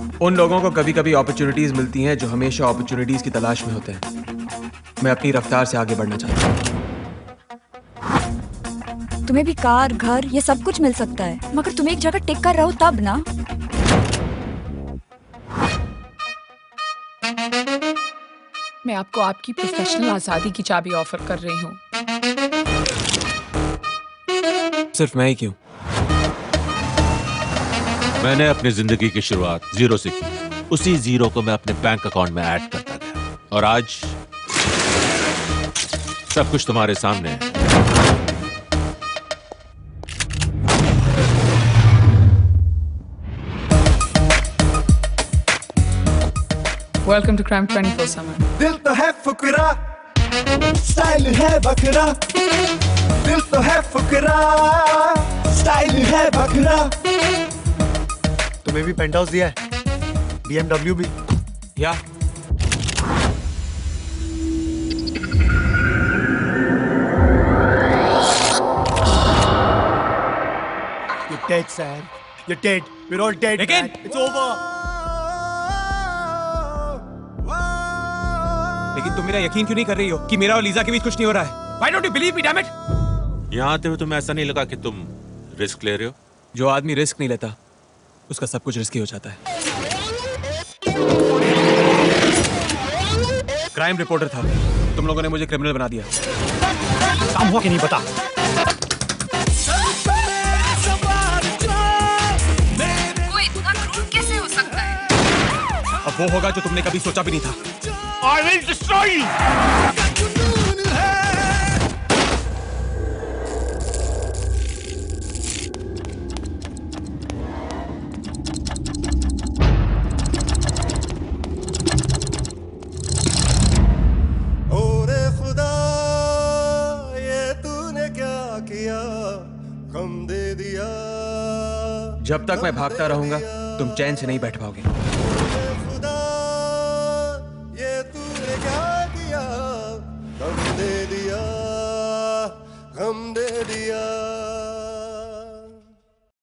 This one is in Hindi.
उन लोगों को कभी कभी अपॉर्चुनिटीज मिलती हैं जो हमेशा अपॉर्चुनिटीज की तलाश में होते हैं। मैं अपनी रफ्तार से आगे बढ़ना चाहता हूँ। तुम्हें भी कार, घर, ये सब कुछ मिल सकता है, मगर तुम एक जगह टिक कर रहो तब ना। मैं आपको आपकी प्रोफेशनल आजादी की चाबी ऑफर कर रही हूँ। सिर्फ मैं ही क्यों? मैंने अपनी जिंदगी की शुरुआत जीरो से की। उसी जीरो को मैं अपने बैंक अकाउंट में ऐड करता गया और आज सब कुछ तुम्हारे सामने है। Welcome to Crime 24/7. दिल तो है फुकरा, स्टाइल है बकरा। दिल तो है फुकरा, स्टाइल है बकरा। तुम्हें भी पेंट हाउस दिया है, BMW भी। या You're dead, Sam. You're dead. We're all dead. लेकिन It's over. लेकिन तुम मेरा यकीन क्यों नहीं कर रही हो कि मेरा और लीजा के बीच कुछ नहीं हो रहा है? Why don't you believe me, damn it? यहां आते हुए तुम्हें ऐसा नहीं लगा कि तुम रिस्क ले रहे हो? जो आदमी रिस्क नहीं लेता उसका सब कुछ रिस्की हो जाता है। क्राइम रिपोर्टर था, तुम लोगों ने मुझे क्रिमिनल बना दिया। काम हुआ कि नहीं पता। वो इतना क्रूर कैसे हो सकता है? अब वो होगा जो तुमने कभी सोचा भी नहीं था। I will destroy you! जब तक मैं भागता रहूंगा तुम चैन से नहीं बैठ पाओगे।